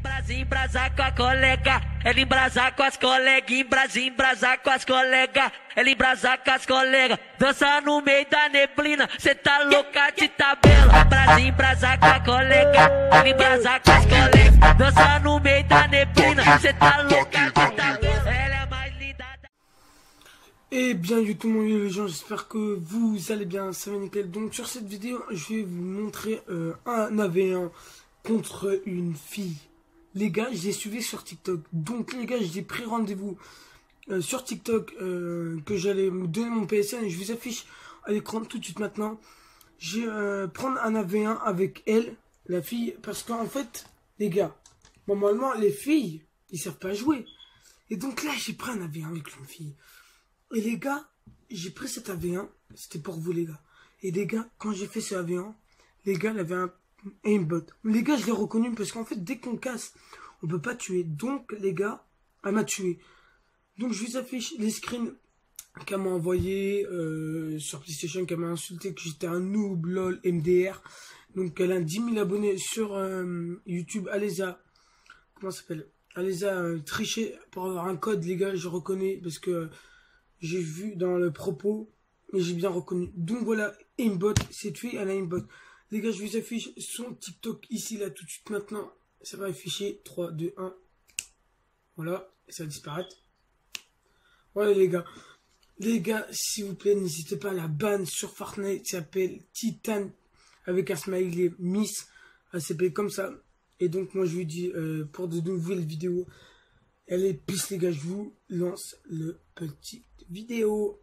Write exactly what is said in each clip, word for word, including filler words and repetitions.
Brasil, embrasar com a colega. Ela embrasar com as coleguinhas. Brasil, embrasar com as colegas. Ela embrasar com as colegas. Dança no meio da neblina. Cê tá louca de tabela. Brasil, embrasar com a colega. Ela embrasar com as colegas. Dança no meio da neblina. Cê tá louca de tabela. Ela é mais linda. Et bien du tout mon vieux les gens, j'espère que vous allez bien, ça va nickel. Donc sur cette vidéo, je vais vous montrer euh, un A V un contre une fille. Les gars, je l'ai suivi sur TikTok. Donc les gars, j'ai pris rendez-vous euh, sur TikTok euh, que j'allais me donner mon P S N et je vous affiche à l'écran tout de suite maintenant. Je vais euh, prendre un A V un avec elle, la fille, parce qu'en fait, les gars, normalement les filles, ils savent pas jouer. Et donc là, j'ai pris un A V un avec une fille. Et les gars, j'ai pris cet A V un, c'était pour vous les gars. Et les gars, quand j'ai fait ce A V un, les gars, il avait un aimbot. Les gars, je l'ai reconnu parce qu'en fait, dès qu'on casse, on peut pas tuer. Donc les gars, elle m'a tué. Donc je vous affiche les screens qu'elle m'a envoyé euh, sur PlayStation, qu'elle m'a insulté que j'étais un noob, lol, M D R. Donc elle a dix mille abonnés sur euh, YouTube. Allez à, comment ça s'appelle? Allez à euh, tricher pour avoir un code, les gars, je reconnais parce que euh, j'ai vu dans le propos, mais j'ai bien reconnu. Donc voilà, aimbot, cette fille, elle a aimbot. Les gars, je vous affiche son TikTok ici, là, tout de suite, maintenant. Ça va afficher. trois, deux, un. Voilà, ça va disparaître. Voilà, les gars. Les gars, s'il vous plaît, n'hésitez pas à la ban sur Fortnite. Ça s'appelle Titan, avec un smiley Miss. Elle s'appelle comme ça. Et donc, moi, je vous dis, euh, pour de nouvelles vidéos, elle est pisse, les gars. Je vous lance le petit vidéo.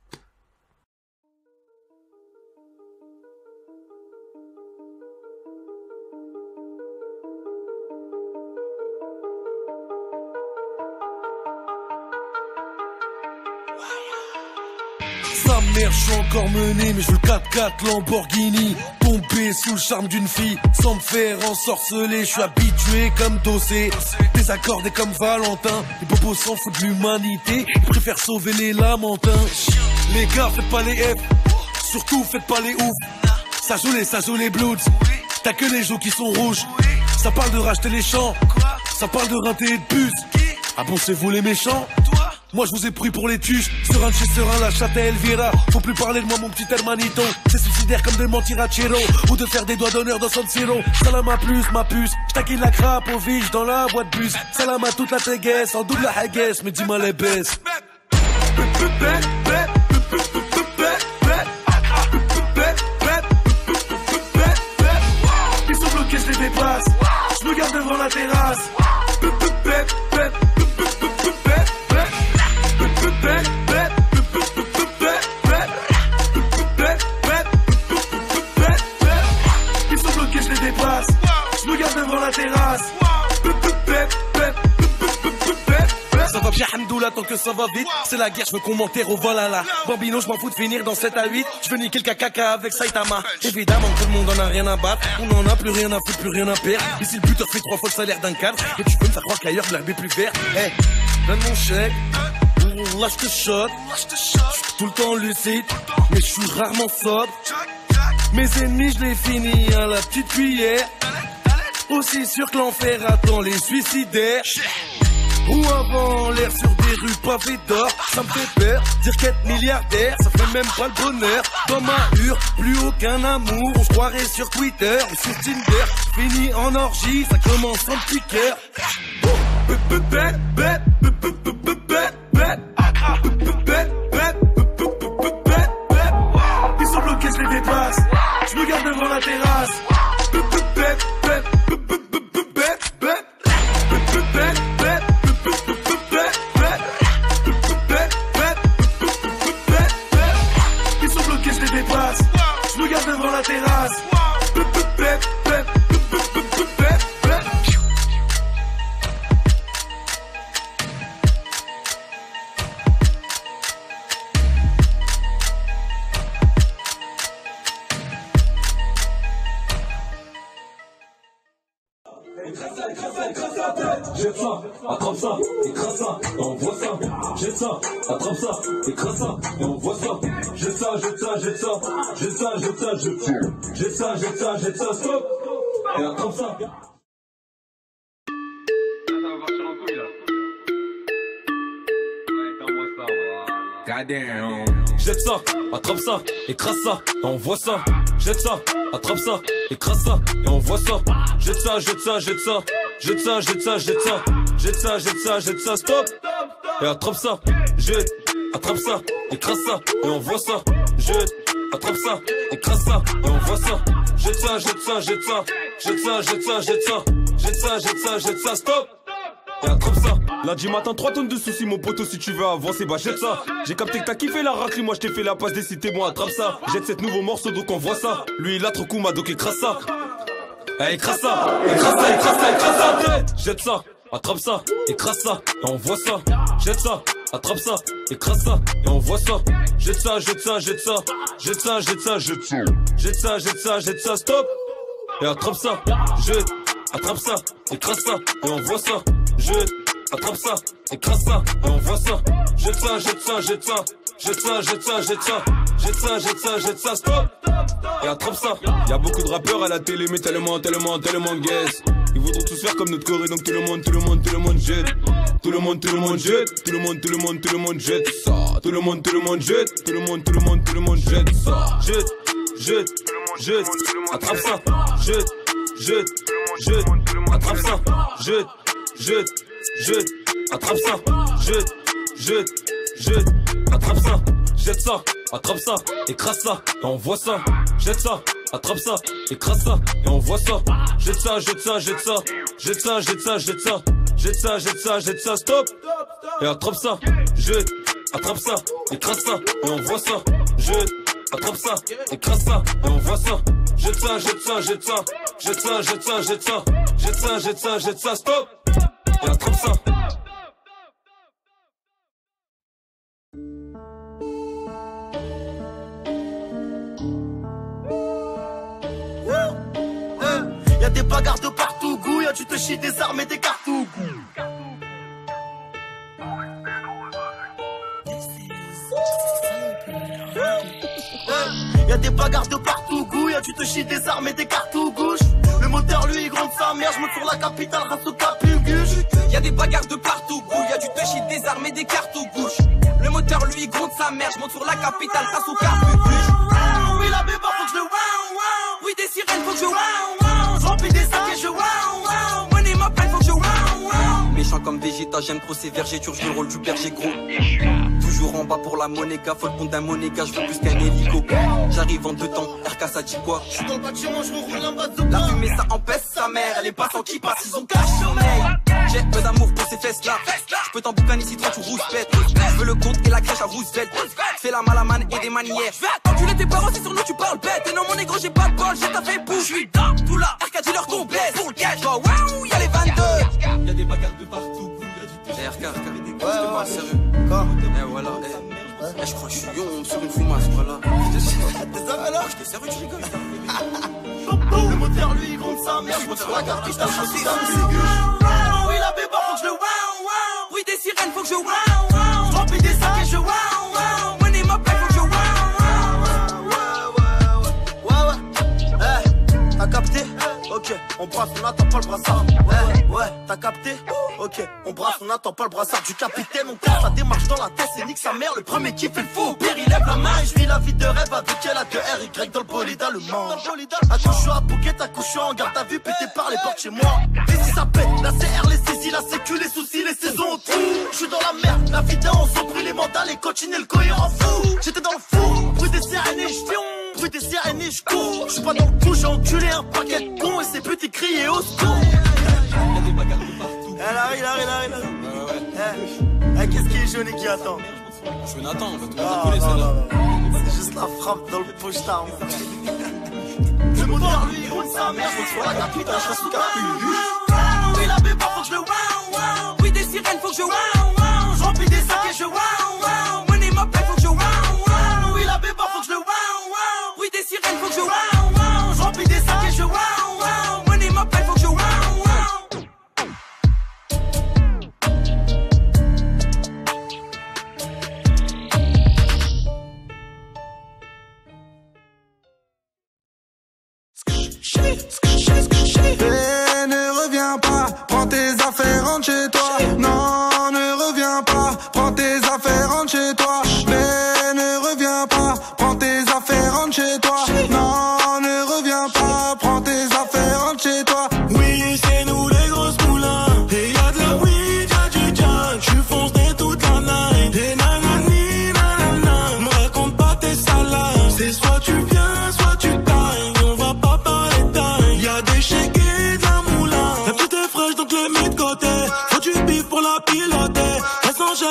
Sa mère, je suis encore mené, mais je veux le quatre quatre Lamborghini. Tombé sous le charme d'une fille, sans me faire ensorceler. Je suis habitué comme Dossé, désaccordé comme Valentin. Les bobos s'en foutent de l'humanité, ils préfèrent sauver les lamentins. Les gars, faites pas les F, surtout faites pas les ouf. Ça joue les, ça joue les bloods, t'as que les joues qui sont rouges. Ça parle de racheter les champs, ça parle de rinter et de puce. Ah bon, c'est vous les méchants? Moi je vous ai pris pour les tuches, serein de chez serein, la chatte à Elvira. Faut plus parler de moi mon petit hermanito. C'est suicidaire comme de mentir à Chiro, ou de faire des doigts d'honneur dans San Siro. Salam à plus ma puce, j'taquille la crape au vige dans la boîte bus. Salam à toute la téguesse, en double la haguesse, mais dis-moi les baisses. Ils sont bloqués, je les dépasse, je me garde devant la terrasse. Ils sont bloqués, je les dépasse, je me garde devant la terrasse. Ça va bien, Hamdoullah, tant que ça va vite. C'est la guerre, je veux qu'on m'enterre au Valhalla. Bambino, je m'en fous de finir dans sept à huit. Je veux niquer le caca avec Saitama. Évidemment, tout le monde en a rien à battre. On en a plus rien à foutre, plus rien à perdre. Ici, le buteur fait trois fois le salaire d'un cadre. Et tu peux me faire croire qu'ailleurs, l'herbe est plus verte. Eh, hey, donne mon chèque. Là, je te shot. J'suis tout le temps lucide, mais je suis rarement sobre. Mes ennemis, je les finis à la petite cuillère. Aussi sûr que l'enfer attend les suicidaires. Ou avant l'air sur des rues pavées d'or. Ça me fait peur, dire qu'être milliardaire, ça fait même pas le bonheur. Dans ma hure, plus aucun amour. On se croirait sur Twitter et sur Tinder. Fini en orgie, ça commence en petit cœur. Ils sont bloqués, je les dépasse, je me garde devant la terrasse. Ils sont bloqués, je les dépasse, je me garde devant la terrasse. Jette ça, attrape ça, écrase ça, et on voit ça. Jette ça, attrape ça, écrase ça, et on voit ça. Jette ça, jette ça, jette ça, jette ça, jette ça, jette ça. Jette ça, jette ça, jette ça, stop, et attrape ça. couilles là. Ouais, t'envoies ça, voilà. Goddamn. Jette ça, attrape ça, écrase ça, et on voit ça. Jette ça, attrape ça, écrase ça, et on voit ça. Jette ça, jette ça, jette ça, jette ça, jette ça, jette ça, jette ça, jette ça, jette ça, stop. Et attrape ça, jette, attrape ça, écrase ça, et on voit ça. Jette, attrape ça, écrase ça, et on voit ça. Jette ça, jette ça, jette ça, jette ça, jette ça, jette ça, jette ça, jette ça, jette ça, stop. Et attrape ça. Lundi matin, trois tonnes de soucis, mon poteau, si tu veux avancer, bah jette ça. J'ai capté que t'as kiffé la raclée, moi je t'ai fait la passe décidée, bon attrape ça. Jette cette nouveau morceau, donc on voit ça. Lui il a trop Kuma, donc écrase ça. Eh, écrase ça, écrase ça, écrase ça, écrase ça. Jette ça, attrape ça, écrase ça, et on voit ça. Jette ça, attrape ça, écrase ça, et on voit ça. Jette ça, jette ça, jette ça, jette ça, jette ça, jette ça. Jette ça, jette ça, jette ça, stop. Et attrape ça, jette, attrape ça, écrase ça, et on voit ça. Jette, attrape ça, écrase ça, et on voit ça. Jette ça, jette ça, jette ça, jette ça, jette ça, jette ça, jette ça, jette ça, jette ça, stop. Et attrape ça. Y'a beaucoup de rappeurs à la télé, mais tellement, tellement, tellement de guess. Ils voudront tous faire comme notre Corée, donc tout le monde, tout le monde, tout le monde jette. Tout le monde, tout le monde jette. Tout le monde, tout le monde, tout le monde jette ça. Tout le monde, tout le monde jette. Tout le monde, tout le monde, tout le monde jette ça. Jette, jette, jette. Attrape ça. Jette, jette, jette. Attrape ça. Jette, jette, jette. Attrape ça. Jette, jette, jette. Attrape ça. Jette ça. Attrape ça. Écrase ça. Et on voit ça. Jette ça. Attrape ça, écrase ça, et on voit ça. Jette ça, jette ça, jette ça, jette ça, jette ça, jette ça, jette ça, jette ça, jette ça, stop. Et attrape ça, jette, attrape ça, écrase ça, et on voit ça. Jette, attrape ça, écrase ça, et on voit ça. Jette ça, jette ça, jette ça, jette ça, jette ça, jette ça, jette ça, jette ça, jette ça, stop. Et attrape ça. Y'a des bagarres de partout, gouille, tu te chies des armes et des cartouches. Y'a des bagarres de partout, gouille, tu te chies des armes et des cartouches. Le moteur lui il gronde sa mère, je monte sur la capitale, race au capuguche. Y'a des bagarres de partout, gouille, tu te chies des armes et des cartouches. Le moteur lui il gronde sa mère, je monte sur la capitale, race au capuguche. Oui la béba faut que je le wow wow. Oui des sirènes faut que je wow wow. Remplis des sacs et je wow wow. Money m'appelle faut que je wow wow. Méchant comme Vegeta, j'aime trop ces vergetures, je le rôle du berger gros. Toujours en bas pour la monéga, faut le compte d'un monéga, je veux plus qu'un hélico. J'arrive en deux temps, R K ça dit quoi? Je suis dans le bâtiment, je roule en bas de la fumée ça empêche sa mère, les passants qui passent, ils ont caché sommeil. J'ai peu d'amour pour ces fesses là. Je peux t'en boucaner si toi tu rouspètes. Je veux le compte et la crèche à Roosevelt. Fais la malamane et des manières. Je vais enculer tes parents, c'est sur nous tu parles bête. Et non mon négro j'ai pas de bol, j'ai ta fait bouffe. Je suis dans tout là, R K dealer ton blesse. Pour le cash, oh waouh, y'a les vingt-deux. Y'a des bagarres de partout. Eh R K, R K, ouais, ouais, ouais, sérieux. Quoi? Eh voilà, eh. Eh je crois que je suis yon sur une fumasse, voilà. Désolé alors? J'étais sérieux, tu rigoles. Le moteur lui il gronde sa mère, je monte sur la carte, je t'achète des capuguche. Oui la béba faut que je le wow wow. Oui des sirènes faut que je wow wow. Remplis des sacs et je wow wow. Money m'appelle faut que je wow wow. Ouais ouais ouais ouais. Eh, t'as capté? Ok, on brasse, on n'attend pas le brassard. Eh, ouais, t'as capté? Ok, on brasse, on n'attend pas le brassard du capitaine. On tape, ça démarche dans la tête, c'est nique sa mère. Le premier qui fait le fou, au pire il lève la main. Et je vis la vie de rêve avec elle à deux R Y dans le bolide allemand. Attends, je suis à Bouquet, ta couche, je suis en garde à vue, pété par les portes chez moi. Et si ça pète, la C R, les saisies, la sécu, les soucis, les saisons, tout. Je suis dans la merde, la vie d'un, on s'en pris les mandats, les coachines et le cohérent fou. J'étais dans le fou, bruit des sirènes et je fion. Bruit des sirènes et je cours. Je suis pas dans le coup, j'ai enculé un paquet de cons et ces petits criés au secours. Y'a des bagarres de partout. Elle arrive, elle arrive, elle arrive. Ouais, ouais. Eh, qu'est-ce qui est jaune et qui attend? Je suis Nathan, on va tout ah, couler celle-là. C'est juste la frappe dans le pochetard. Le moteur lui roule sa mère, je sur la capitale, je sous capuche. Oui la béba faut que je le wow wow. Oui des sirènes faut que je wow wow. Je remplis des sacs et je wow wow. Money m'appelle faut que je wow wow. Oui la béba faut que je le wow wow. Oui des sirènes faut que je wow wow. Je remplis des sacs et je wow wow. Money m'appelle faut que je wow wow. Et ne reviens pas, prends tes affaires, rentre chez toi.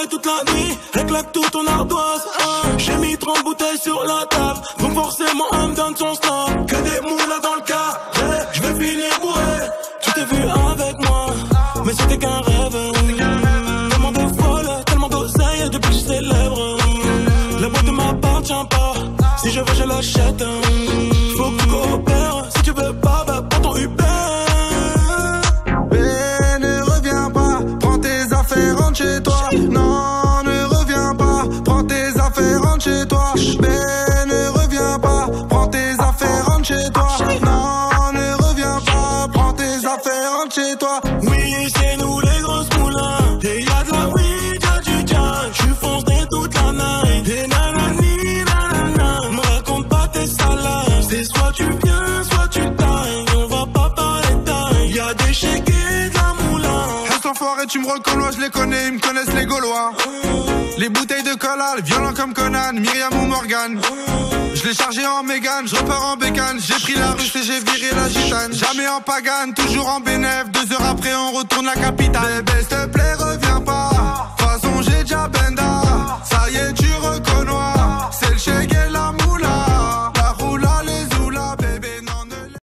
travaille toute la nuit, réclame tout ton ardoise. Hein. J'ai mis trente bouteilles sur la table, donc forcément elle me donne son snap. Que des moulas dans le carré, je vais finir bourré. Tu t'es vu avec moi, mais c'était qu'un rêve. Tellement de folle, tellement d'oseille, depuis je célèbre. La boîte ne m'appartient pas, si je veux je l'achète. Faut que tu coopères, si tu veux pas, bah prends ton Uber. Mais ne reviens pas, prends tes affaires, rentre chez toi. Non, ne reviens pas, prends tes affaires, rentre chez toi. Mais ne reviens pas, prends tes affaires, rentre chez toi. Non, ne reviens pas, prends tes affaires, rentre chez toi. Oui, c'est nous les grosses moulins. Et y'a de la weed, y'a du jazz. J'suis foncé toute la night. Et nanani, nanana. Me raconte pas tes salades. C'est soit tu viens, soit tu tailles. On va pas parler taille. Y'a des chèques et de la moulin. Reste enfoiré, tu me reconnais, je les connais, ils me connaissent les Gaulois. Les bouteilles de collal, violent comme Conan, Myriam ou Morgan. Je l'ai chargé en Mégane, je repars en bécane. J'ai pris la russe et j'ai viré la gitane. Jamais en pagane, toujours en bénéf. Deux heures après on retourne la capitale. Bébé s'il te plaît reviens pas.